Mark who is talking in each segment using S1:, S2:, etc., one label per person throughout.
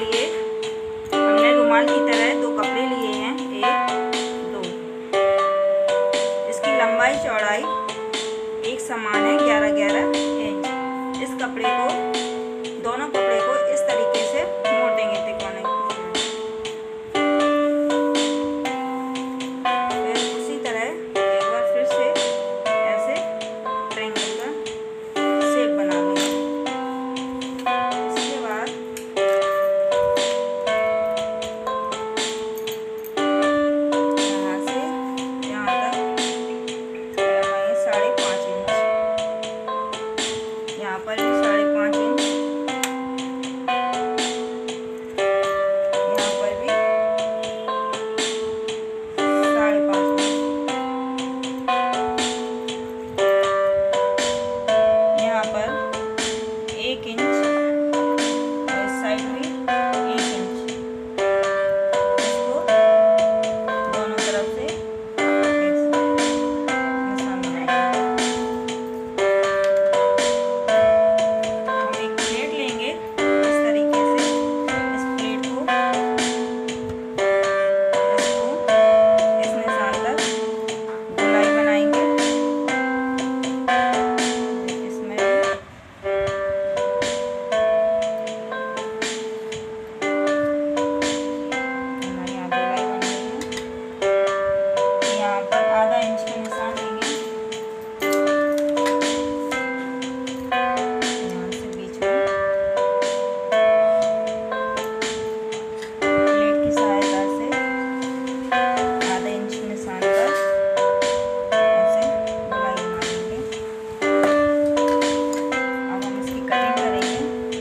S1: लिए हमने रुमाल की तरह 2 कपड़े लिए हैं, 1 2। इसकी लंबाई चौड़ाई एक समान है, 11-11 इंच। इस कपड़े को, दोनों कपड़े को इस तरीके से मोड़ देंगे तिकोने। फिर उसी तरह एक बार फिर से ऐसे ट्रायंगल का शेप बना लेंगे। इसके बाद यहाँ से यहाँ तक लगाएंगे 5.5 इंच। यहाँ पर भी 5.5 इंच, यहाँ पर भी 5.5 इंच, यहाँ पर 1 इंच और इस साइड भी 1 इंच। इसको दोनों तरफ से निशान बनाएंगे। हम एक प्लेट लेंगे, इस तरीके से इस प्लेट को इस निशान तक गोलाई बनाएंगे। इसमें हमारे यहाँ गोलाई बन गई है। यहाँ पर आधा इंच का निशान लेंगे, यहाँ से बीच में प्लेट की सहायता से आधा इंच निशान पर ऐसे गोलाई बना लेंगे। अब हम इसकी कटिंग करेंगे।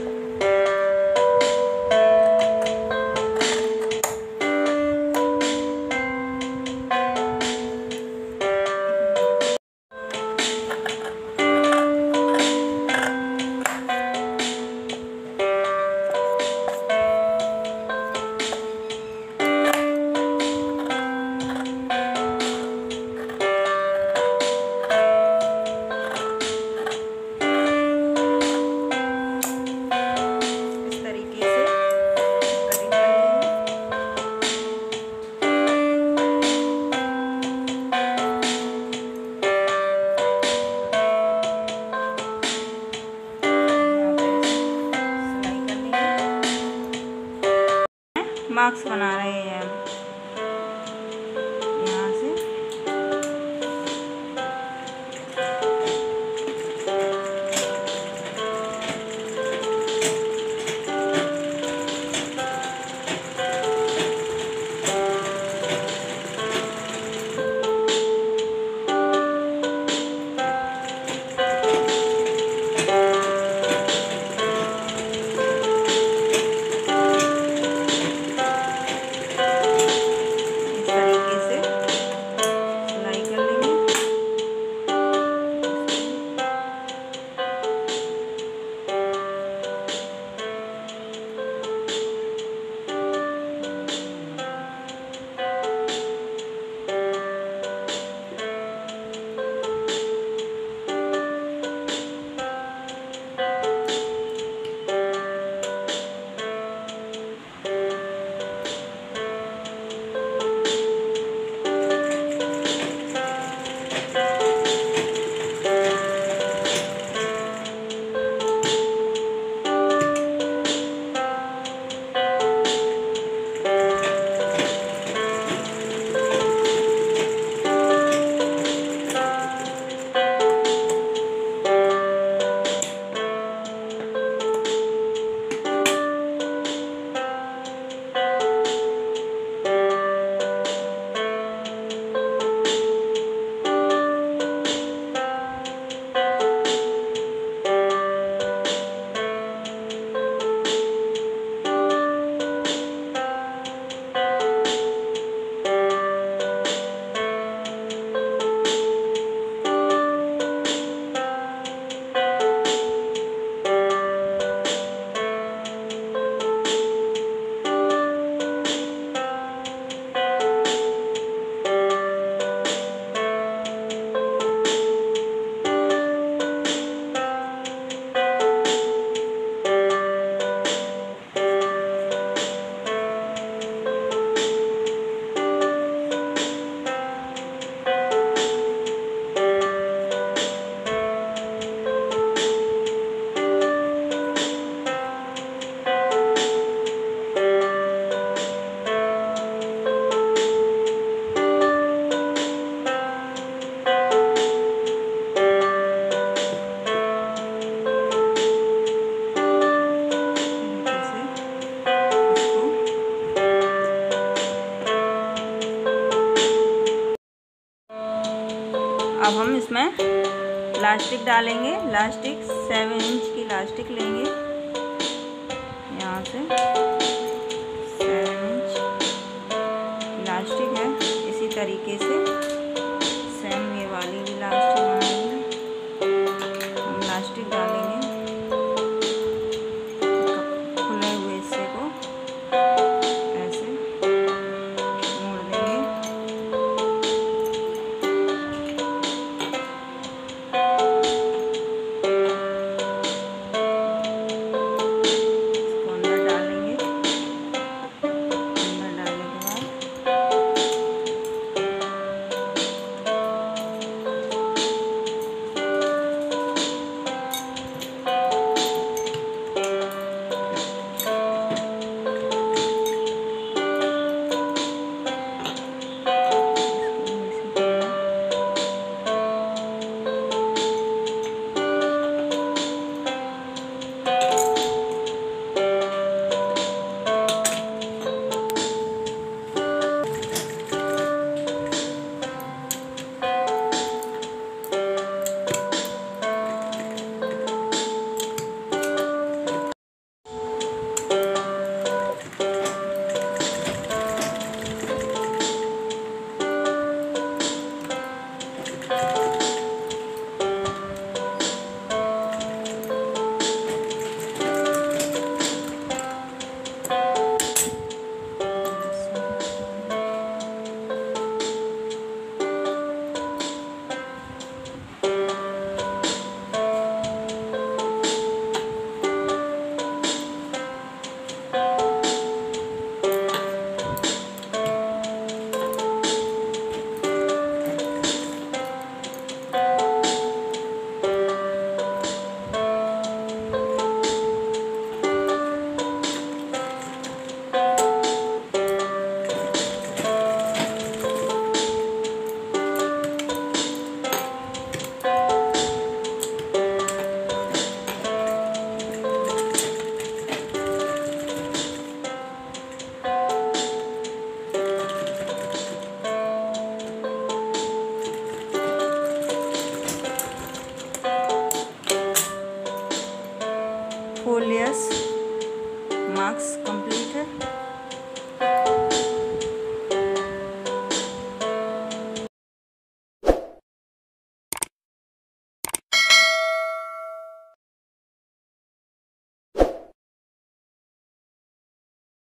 S1: इस तरीके से कटिंग कर लेंगे। यहाँ पे सिलाई कर लेंगे। मार्क्स बना रहे हैं हम यहाँ से। अब हम इसमें लास्टिक डालेंगे। लास्टिक 7 इंच की लास्टिक लेंगे, यहाँ से 7 इंच लास्टिक है। इसी तरीके से सेम ये वाली भी लास्टिक बनाएंगे। हम लास्टिक डालेंगे, खुले हुए हिस्से को ऐसे मोड़ देंगे। इसको अंदर डालेंगे। अंदर डालने के बाद फोर लेयर्स मार्क्स कंप्लीट है।